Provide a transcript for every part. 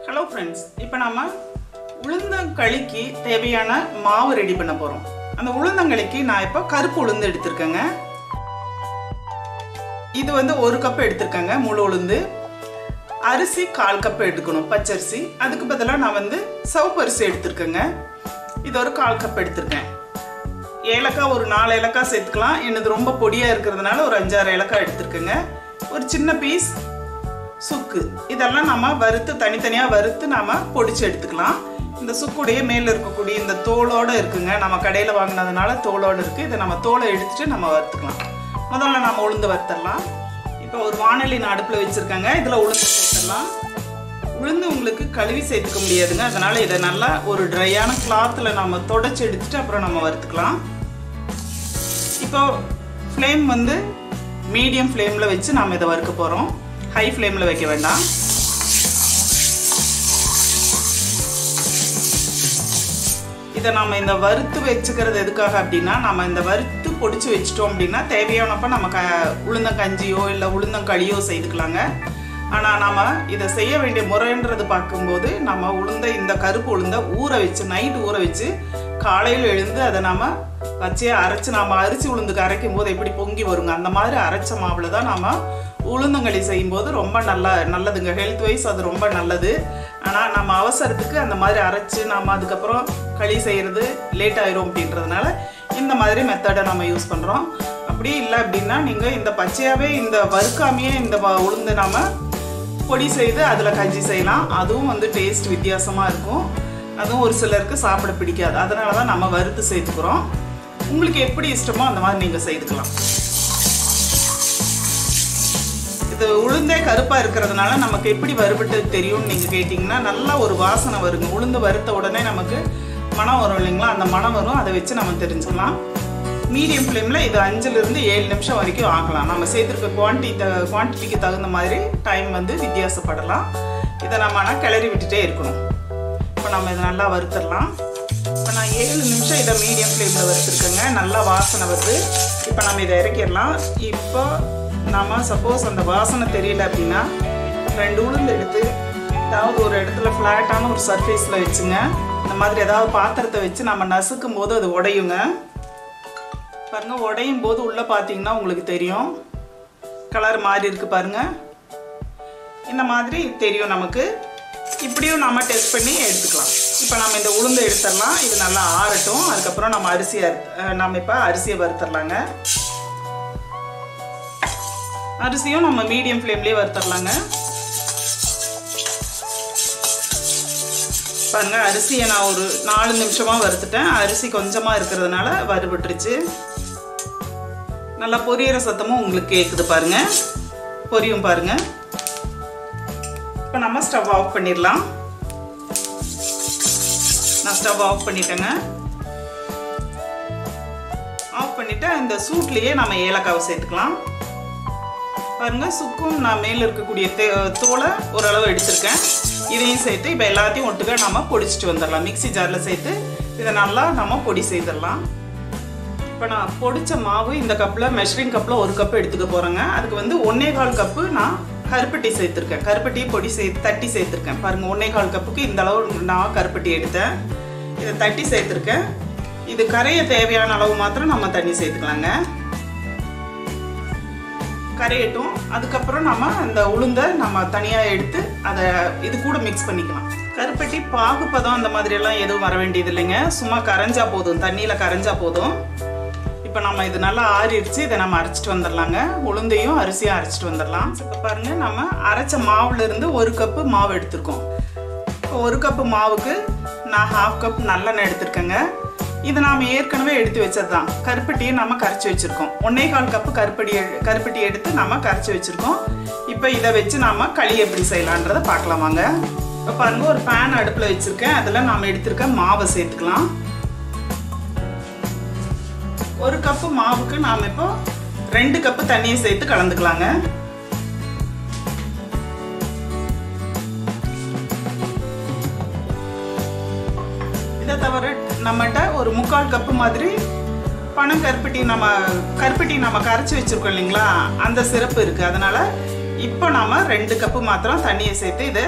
Hello friends, இப்போ நாம உளுந்தங்களிக்கு தேவையான மாவு ரெடி பண்ண போறோம். அந்த உளுந்தங்களிக்கு நான் இப்ப கருப்பு உளுந்து எடுத்துர்க்கேங்க. இது வந்து 1 கப் எடுத்துர்க்கேங்க முழு உளுந்து. அரிசி 1/4 கப் எடுக்கணும் பச்சரிசி. அதுக்கு பதிலா நான் வந்து சிவப்பு அரிசி எடுத்துர்க்கேங்க. இது ஒரு 1/4 கப் எடுத்துர்க்கேன். ஏலக்காய் ஒரு 4 ஏலக்காய் சேர்த்துக்கலாம். என்னது ரொம்ப பொடியா இருக்குறதுனால ஒரு 5-6 ஏலக்காய் எடுத்துர்க்கேங்க. ஒரு சின்ன பீஸ் சுக்கு இதெல்லாம் நாம வறுத்து தனித்தனியா வறுத்து நாம பொடிச்சு எடுத்துக்கலாம். இந்த சுக்குடைய மேல இருக்கக்கூடிய இந்த தோலோட இருக்குங்க. நம்ம கடையில வாங்குனதனால தோலோட இருக்கு. இத நம்ம தோலை எடுத்துட்டு நம்ம வறுத்துக்கலாம். முதல்ல நாம உளுந்து வறுத்தறலாம். இப்போ ஒரு வாணலி நான் அடுப்புல வச்சிருக்கேங்க. இதுல உளுந்து சேர்த்தறலாம். உளுந்து உங்களுக்கு கழுவி சேர்த்துக்க முடியாதுங்க. அதனால இத நல்லா ஒரு ட்ரையான கிளாத்ல நாம தொடச்சு எடுத்துட்டு அப்புறம் நம்ம வறுத்துக்கலாம். இப்போ ஃப்ளேம் வந்து மீடியம் ஃப்ளேம்ல வச்சு நாம இத வறுக்க போறோம். ஹை ஃப்ளேம்ல வைக்க வேண்டாம். இத நாம இந்த வறுத்து வெச்சுக்கிறது எதுக்காக அப்படினா நாம இந்த வறுத்து பொடிச்சு வெச்சிட்டோம் அப்படினா தேவையானப்ப நம்ம உளுந்தங்கஞ்சியோ இல்ல உளுந்தங்களியோ செய்துக்கலாங்க. ஆனா நாம இத செய்ய வேண்டிய முறைன்றது பாக்கும்போது நாம உளுந்த இந்த கருப்பு உளுந்த ஊற வெச்சு நைட் ஊற வெச்சு காலையில எழுந்து அத நாம பச்சையா அரைச்சு நாம அரிசி உளுந்துக்கு அரைக்கும்போது எப்படி பொங்கி வருங்க அந்த மாதிரி அரைச்ச மாவுல தான் நாம உளுந்தங்களி செய்யும்போது ரொம்ப நல்லதுங்க. ஹெல்த் வைஸ் அது ரொம்ப நல்லது. ஆனா நம்ம அவசரத்துக்கு அந்த மாதிரி அரைச்சு நாம அதுக்கு அப்புறம் களி செய்யறது லேட் ஆயிரும் அப்படின்றதுனால இந்த மாதிரி மெத்தடை நாம யூஸ் பண்றோம். அப்படி இல்ல அப்படினா நீங்க இந்த பச்சையாவே இந்த வறுக்காமையே இந்த உளுந்து நாம பொடி செய்து அதுல கஞ்சி செய்யலாம். அதுவும் வந்து டேஸ்ட் வித்தியாசமா இருக்கும். அதுவும் ஒரு சிலருக்கு சாப்பிட பிடிக்காது. அதனால தான் நம்ம வறுத்து சேர்த்துக்கிறோம். உங்களுக்கு எப்படி இஷ்டமோ அந்த மாதிரி நீங்க செய்துக்கலாம். இது உளுந்தே கருப்பா இருக்கிறதுனால நமக்கு எப்படி வறுபட்டு தெரியும்னு நீங்க கேட்டிங்கன்னா நல்ல ஒரு வாசனை வருங்க. உளுந்து வறுத்த உடனே நமக்கு மணம் வரும் இல்லைங்களா? அந்த மணம் வரும். அதை வச்சு நம்ம தெரிஞ்சுக்கலாம். மீடியம் ஃப்ளேம்ல இது 5 இருந்து 7 நிமிஷம் வரைக்கும் ஆகலாம். நம்ம சேர்த்துருக்க குவான்டிட்டிக்கு தகுந்த மாதிரி டைம் வந்து வித்தியாசப்படலாம். இதை நம்ம கிளறி விட்டுட்டே இருக்கணும். இப்போ நம்ம இதை நல்லா வறுத்துடலாம். இப்போ நான் 7 நிமிஷம் இதை மீடியம் ஃப்ளேமில் வறுத்துருக்கேங்க. நல்லா வாசனை வருது. இப்போ நம்ம இதை இறக்கிடலாம். இப்போ நம்ம சப்போஸ் அந்த வாசனை தெரியல அப்படின்னா 2 உளுந்து எடுத்து ஏதாவது ஒரு இடத்துல ஃப்ளாட்டான ஒரு சர்ஃபேஸில் வச்சுங்க. இந்த மாதிரி ஏதாவது பாத்திரத்தை வச்சு நம்ம நசுக்கும் போது அது உடையுங்க. பாருங்க, உடையும் போது உள்ள பார்த்தீங்கன்னா உங்களுக்கு தெரியும் கலர் மாறி இருக்கு பாருங்க. இந்த மாதிரி தெரியும் நமக்கு. இப்படியும் நம்ம டெஸ்ட் பண்ணி எடுத்துக்கலாம். இப்போ நம்ம இந்த உளுந்து எடுத்துடலாம். இது நல்லா ஆறட்டும். அதுக்கப்புறம் நம்ம இப்போ அரிசியை வறுத்துடலாங்க. அரிசியும் நம்ம மீடியம் ஃப்ளேம்லேயே வறுத்துடலாங்க. பாருங்க, அரிசியை நான் ஒரு 4 நிமிஷமாக வறுத்துட்டேன். அரிசி கொஞ்சமாக இருக்கிறதுனால வறுபட்டுருச்சு. நல்லா பொரியிற சத்தமும் உங்களுக்கு கேட்குது பாருங்க. பொரியும் பாருங்க. இப்போ நம்ம ஸ்டவ் ஆஃப் பண்ணிடலாம். நான் ஸ்டவ் ஆஃப் பண்ணிட்டேங்க. ஆஃப் பண்ணிவிட்டு இந்த சூட்லேயே நம்ம ஏலக்காவை சேர்த்துக்கலாம். பாருங்க, சுக்கும் நான் மேலே இருக்கக்கூடிய தோலை ஓரளவு எடுத்துருக்கேன். இதையும் சேர்த்து இப்போ எல்லாத்தையும் ஒட்டுக்க நம்ம பொடிச்சிட்டு வந்துடலாம். மிக்சி ஜாரில் சேர்த்து இதை நல்லா நம்ம பொடி செய்திடலாம். இப்போ நான் பொடிச்ச மாவு இந்த கப்பில் மெஷரிங் கப்பில் 1 கப் எடுத்துக்க போகிறேங்க. அதுக்கு வந்து 1/4 கப்பு நான் கருப்பட்டி சேர்த்துருக்கேன். கருப்பட்டியை பொடி தட்டி சேர்த்துருக்கேன். பாருங்கள், 1/4 கப்புக்கு இந்த அளவு நான் கருப்பட்டி எடுத்தேன். இதை தட்டி சேர்த்துருக்கேன். இது கரைய தேவையான அளவு மாத்திரம் நம்ம தண்ணி சேர்த்துக்கலாங்க. கரையட்டும். அதுக்கப்புறம் நம்ம அந்த உளுந்தை நம்ம தனியாக எடுத்து அதை இது கூட மிக்ஸ் பண்ணிக்கலாம். கருப்பட்டி பாகுப்பதம் அந்த மாதிரி எல்லாம் எதுவும் வர வேண்டியது இல்லைங்க. சும்மா கரைஞ்சா போதும், தண்ணியில் கரைஞ்சா போதும். இப்போ நம்ம இது நல்லா ஆறிடுச்சு. இதை நம்ம அரைச்சிட்டு வந்துடலாங்க. உளுந்தையும் அரிசியும் அரைச்சிட்டு வந்துடலாம். இப்போ பாருங்க, நம்ம அரைச்ச மாவுல இருந்து 1 கப்பு மாவு எடுத்துருக்கோம். இப்போ 1 கப்பு மாவுக்கு நான் 1/2 கப் நல்லெண்ணெய் எடுத்துருக்கேங்க. இது நாம் ஏற்கனவே எடுத்து வச்சது தான். கருப்பட்டியை நம்ம கரைச்சி வச்சுருக்கோம். 1/4 கப்பு கருப்பட்டி எடுத்து நம்ம கரைச்சி வச்சுருக்கோம். இப்போ இதை வச்சு நாம் களி எப்படி செய்யலான்றதை பார்க்கலாம் வாங்க. இப்போ பாருங்கள், ஒரு பேன் அடுப்பில் வச்சுருக்கேன். அதில் நாம் எடுத்துருக்க மாவை சேர்த்துக்கலாம். 1 கப்பு மாவுக்கு நாம் இப்போ 2 கப்பு தண்ணியை சேர்த்து கலந்துக்கலாங்க. இதை தவிர நம்மகிட்ட ஒரு 3/4 கப்பு மாதிரி பனம் கருப்பட்டி நம்ம கரைச்சி வச்சிருக்கோம் இல்லைங்களா, அந்த சிரப்பு இருக்குது. அதனால் இப்போ நாம் 2 கப்பு மாத்திரம் தண்ணியை சேர்த்து இதை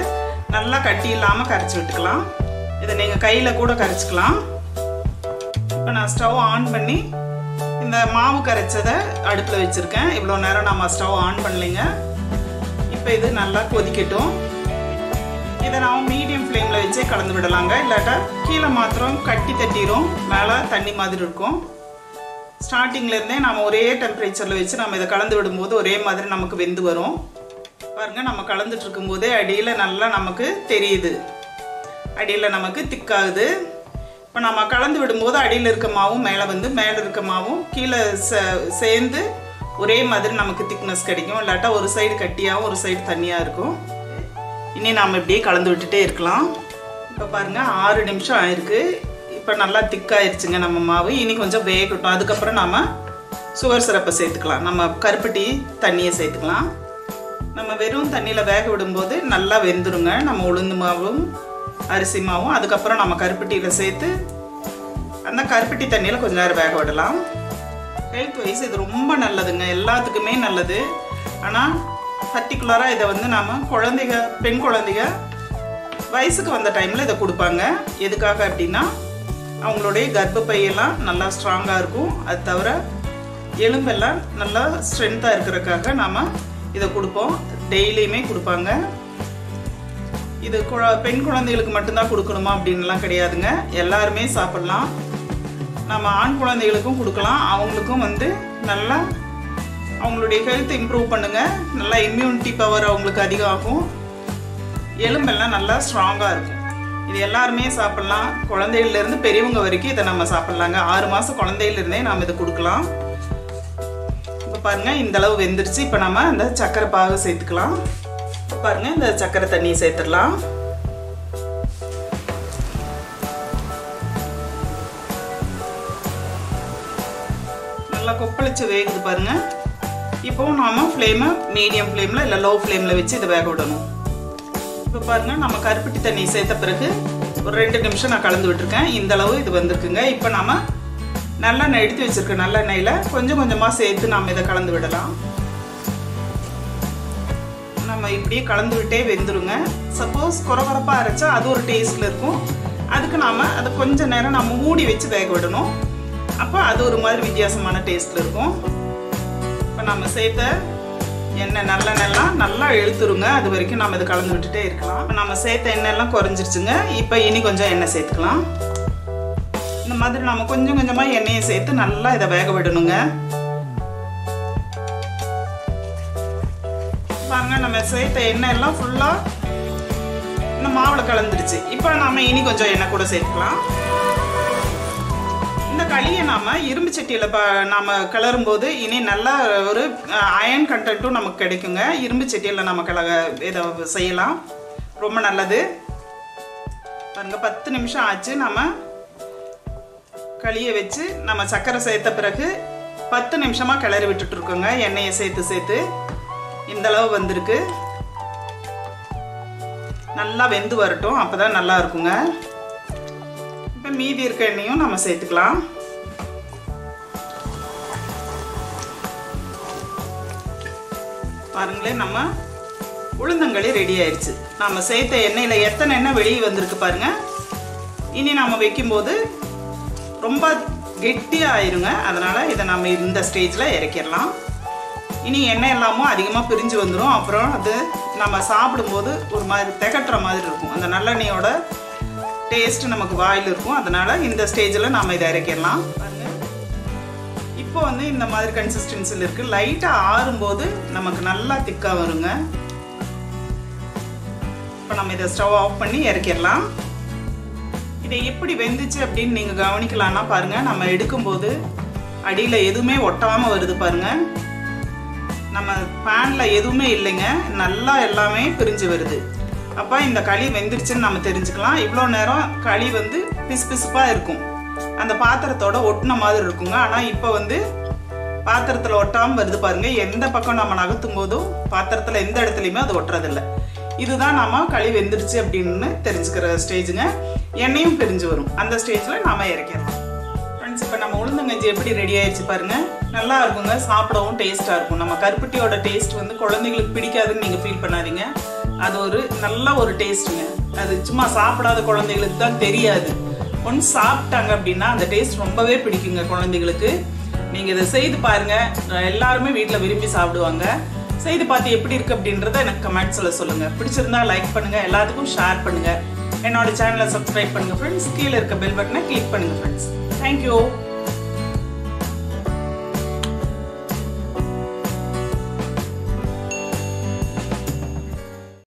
நல்லா கட்டி இல்லாமல் கரைச்சி விட்டுக்கலாம். இதை நீங்கள் கையில் கூட கரைச்சிக்கலாம். இப்போ நான் ஸ்டவ் ஆன் பண்ணி இந்த மாவு கரைச்சதை அடுப்பில் வச்சுருக்கேன். இவ்வளோ நேரம் நம்ம ஸ்டவ் ஆன் பண்ணலைங்க. இப்போ இது நல்லா கொதிக்கட்டும். இதை நாம் மீடியம் ஃப்ளேமில் வச்சே கலந்து விடலாங்க. இல்லாட்டா கீழே மாத்திரம் கட்டி தட்டிடும், மேலே தண்ணி மாதிரி இருக்கும். ஸ்டார்டிங்லேருந்தே நம்ம ஒரே டெம்பரேச்சரில் வச்சு நம்ம இதை கலந்து விடும்போது ஒரே மாதிரி நமக்கு வெந்து வரும். பாருங்கள், நம்ம கலந்துட்டு இருக்கும்போதே அடியில் நல்லா நமக்கு தெரியுது, அடியில் நமக்கு திக்காகுது. இப்போ நம்ம கலந்து விடும்போது அடியில் இருக்க மாவும் மேலே வந்து மேலே இருக்க மாவும் கீழே சேர்ந்து ஒரே மாதிரி நமக்கு திக்னஸ் கிடைக்கும். இல்லாட்டா ஒரு சைடு கட்டியாகவும் ஒரு சைடு தண்ணியாக இருக்கும். இனி நாம் இப்படியே கலந்து விட்டுட்டே இருக்கலாம். இப்போ பாருங்கள் 6 நிமிஷம் ஆயிருக்கு. இப்போ நல்லா திக்காயிருச்சுங்க நம்ம மாவு. இனி கொஞ்சம் வேகட்டும். அதுக்கப்புறம் நம்ம சுகர் சிரப்பை சேர்த்துக்கலாம். நம்ம கருப்பட்டி தண்ணியை சேர்த்துக்கலாம். நம்ம வெறும் தண்ணியில் வேக விடும்போது நல்லா வெந்துருங்க நம்ம உளுந்து மாவும் அரிசி மாவும். அதுக்கப்புறம் நம்ம கருப்பட்டியில் சேர்த்து அந்த கருப்பட்டி தண்ணியில் கொஞ்சம் நேரம் வேக விடலாம். ஹெல்த் வைஸ் இது ரொம்ப நல்லதுங்க, எல்லாத்துக்குமே நல்லது. ஆனால் பர்டிகுலராக இதை வந்து நம்ம குழந்தைங்க, பெண் குழந்தைங்க வயசுக்கு வந்த டைமில் இதை கொடுப்பாங்க. எதுக்காக அப்படின்னா அவங்களுடைய கர்ப்பப்பையெல்லாம் நல்லா ஸ்ட்ராங்காக இருக்கும். அது தவிர எலும்பெல்லாம் நல்லா ஸ்ட்ரென்த்தாக இருக்கிறதுக்காக நாம் இதை கொடுப்போம். டெய்லியுமே கொடுப்பாங்க. இது பெண் குழந்தைகளுக்கு மட்டும்தான் கொடுக்கணுமா அப்படின்லாம் கிடையாதுங்க, எல்லாருமே சாப்பிட்லாம். நம்ம ஆண் குழந்தைகளுக்கும் கொடுக்கலாம். அவங்களுக்கும் வந்து நல்லா அவங்களுடைய ஹெல்த் இம்ப்ரூவ் பண்ணுங்க. நல்லா இம்யூனிட்டி பவர் அவங்களுக்கு அதிகமாகும். எலும்பெல்லாம் நல்லா ஸ்ட்ராங்காக இருக்கும். இது எல்லாருமே சாப்பிட்லாம். குழந்தைகள்லேருந்து பெரியவங்க வரைக்கும் இதை நம்ம சாப்பிட்லாங்க. 6 மாதம் குழந்தையிலேருந்தே நாம் இதை கொடுக்கலாம். இப்போ பாருங்கள், இந்தளவு வெந்துருச்சு. இப்போ நம்ம இந்த சர்க்கரை பாகு சேர்த்துக்கலாம். பாருங்கள், இந்த சர்க்கரை தண்ணியை சேர்த்துடலாம். நல்லா கொப்பளிச்சு வேகுது பாருங்கள். இப்போ நாம் ஃப்ளேமை மீடியம் ஃப்ளேமில் இல்லை லோ ஃப்ளேமில் வச்சு இதை வேக விடணும். இப்போ பாருங்கள், நம்ம கருப்பட்டி தண்ணி சேர்த்த பிறகு ஒரு 2 நிமிஷம் நான் கலந்து விட்டுருக்கேன். இந்தளவு இது வந்திருக்குங்க. இப்போ நம்ம நல்லெண்ணெய் எடுத்து வச்சுருக்க நல்லெண்ணெயில் கொஞ்சம் கொஞ்சமாக சேர்த்து நம்ம இதை கலந்து விடலாம். நம்ம இப்படியே கலந்து விட்டே வெந்துருங்க. சப்போஸ் குறகுறப்பாக அரைச்சா அது ஒரு டேஸ்ட்டில் இருக்கும். அதுக்கு நாம் அதை கொஞ்சம் நேரம் நம்ம மூடி வச்சு வேக விடணும். அப்போ அது ஒரு மாதிரி வித்தியாசமான டேஸ்ட்டில் இருக்கும். இப்போ நம்ம சேர்த்த எண்ணெய் நல்லெண்ணெய்லாம் நல்லா இழுத்துருங்க. அது வரைக்கும் நம்ம இதை கலந்து விட்டுட்டே இருக்கலாம். இப்போ நம்ம சேர்த்த எண்ணெய்லாம் குறைஞ்சிருச்சுங்க. இப்போ இனி கொஞ்சம் எண்ணெய் சேர்த்துக்கலாம். இந்த மாதிரி நம்ம கொஞ்சம் கொஞ்சமாக எண்ணெயை சேர்த்து நல்லா இதை வேக விடணுங்க. பாருங்க, நம்ம சேர்த்த எண்ணெய் எல்லாம் ஃபுல்லாக இந்த மாவில் கலந்துருச்சு. இப்போ நம்ம இனி கொஞ்சம் எண்ணெய் கூட சேர்த்துக்கலாம். இந்த களியை நாம் இரும்பு சட்டியில் நம்ம கிளறும்போது இனி நல்லா ஒரு அயன் கண்டென்ட்டும் நமக்கு கிடைக்குங்க. இரும்பு சட்டியில் நம்ம இதை செய்யலாம், ரொம்ப நல்லது. பாருங்க, 10 நிமிஷம் ஆச்சு. நம்ம களியை வச்சு நம்ம சர்க்கரை சேர்த்த பிறகு 10 நிமிஷமாக கிளறி விட்டுட்டு இருக்கோங்க. எண்ணெயை சேர்த்து சேர்த்து இந்தளவு வந்திருக்கு. நல்லா வெந்து வரட்டும், அப்போ தான் நல்லா இருக்குங்க. இப்போ மீதி இருக்க எண்ணெயும் நம்ம சேர்த்துக்கலாம். பாருங்களேன், நம்ம உளுந்தங்களி ரெடி ஆயிடுச்சு. நம்ம சேர்த்த எண்ணெயில் எத்தனை எண்ணெய் வெளியே வந்திருக்கு பாருங்க. இனி நம்ம வைக்கும்போது ரொம்ப கெட்டியாக ஆயிருங்க. அதனால் இதை நம்ம இந்த ஸ்டேஜில் இறக்கிடலாம். இனி எண்ணெய் எல்லாமும் அதிகமாக பிரிஞ்சு வந்துடும். அப்புறம் அது நம்ம சாப்பிடும்போது ஒரு மாதிரி திகட்டுற மாதிரி இருக்கும். அந்த நல்லெண்ணெயோட டேஸ்ட்டு நமக்கு வாயில் இருக்கும். அதனால் இந்த ஸ்டேஜில் நம்ம இதை இறக்கிடலாம். இப்போ வந்து இந்த மாதிரி கன்சிஸ்டன்சியில் இருக்குது. லைட்டாக ஆறும்போது நமக்கு நல்லா திக்காக வருங்க. இப்போ நம்ம இதை ஸ்டவ் ஆஃப் பண்ணி இறக்கிடலாம். இதை எப்படி வெந்துச்சு அப்படின்னு நீங்கள் கவனிக்கலான்னா பாருங்கள், நம்ம எடுக்கும்போது அடியில் எதுவுமே ஒட்டாமல் வருது பாருங்கள். நம்ம பேனில் எதுவுமே இல்லைங்க, நல்லா எல்லாமே பிரிஞ்சு வருது. அப்போ இந்த களி வெந்துருச்சுன்னு நம்ம தெரிஞ்சுக்கலாம். இவ்வளோ நேரம் களி வந்து பிசுப்பாக இருக்கும், அந்த பாத்திரத்தோட ஒட்டின மாதிரி இருக்குங்க. ஆனால் இப்போ வந்து பாத்திரத்தில் ஒட்டாமல் வருது பாருங்கள். எந்த பக்கம் நம்ம நகர்த்தும் போதும் பாத்திரத்தில் எந்த இடத்துலையுமே அது ஒட்டுறதில்லை. இதுதான் நம்ம களி வெந்துருச்சு அப்படின்னு தெரிஞ்சுக்கிற ஸ்டேஜுங்க. எண்ணெயும் பிரிஞ்சு வரும். அந்த ஸ்டேஜில் நாம் இறக்கிடலாம். ஃப்ரெண்ட்ஸ், இப்போ நம்ம உளுந்தங்கஞ்சி எப்படி ரெடி ஆயிடுச்சு பாருங்கள். நல்லா இருக்குங்க, சாப்பிடவும் டேஸ்ட்டாக இருக்கும். நம்ம கருப்பட்டியோட டேஸ்ட் வந்து குழந்தைங்களுக்கு பிடிக்காதுன்னு நீங்கள் ஃபீல் பண்ணாதீங்க. அது ஒரு நல்ல ஒரு டேஸ்ட்டுங்க. அது சும்மா சாப்பிடாத குழந்தைகளுக்கு தான் தெரியாது. ஒன்ஸ் சாப்பிட்டாங்க அப்படின்னா அந்த டேஸ்ட் ரொம்பவே பிடிக்குங்க குழந்தைகளுக்கு. நீங்கள் இதை செய்து பாருங்கள், எல்லாருமே வீட்டில் விரும்பி சாப்பிடுவாங்க. செய்து பார்த்து எப்படி இருக்குது அப்படின்றத எனக்கு கமெண்ட்ஸில் சொல்லுங்கள். பிடிச்சிருந்தா லைக் பண்ணுங்கள், எல்லாத்துக்கும் ஷேர் பண்ணுங்கள், என்னோட சேனலை சப்ஸ்கிரைப் பண்ணுங்கள் ஃப்ரெண்ட்ஸ். கீழே இருக்க பெல் பட்டனை கிளிக் பண்ணுங்கள் ஃப்ரெண்ட்ஸ். தேங்க்யூ.